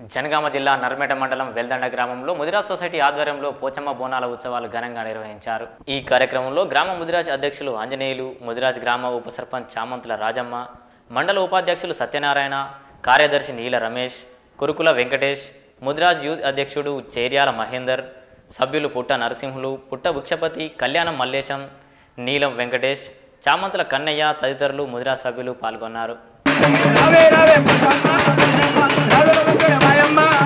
జనగామ జిల్లా నర్మేట మండలం వెల్దండ గ్రామంలో ముదిరాజ్ సొసైటీ ఆధ్వర్యంలో పోచమ్మ బోనాల ఉత్సవాలు ఘనంగా నిర్వహించారు. ఈ కార్యక్రమంలో గ్రామ ముదిరాజ్ అధ్యక్షులు ఆంజనేయులు, ముదిరాజ్ గ్రామ ఉప సర్పంచ్ చామంతుల రాజమ్మ, మండల ఉపాధ్యక్షులు సత్యనారాయణ, కార్యదర్శి నీల రమేష్, కురుకుల వెంకటేష్, ముదిరాజ్ యూత్ అధ్యక్షుడు చేర్యాల మహేందర్, సభ్యులు పుట్ట నరసింహులు, పుట్ట వృక్షపతి, కళ్యాణం మల్లేశం, నీలం వెంకటేష్, చామంతుల కన్నయ్య తదితరులు ముదిరాజ్ సభ్యులు పాల్గొన్నారు.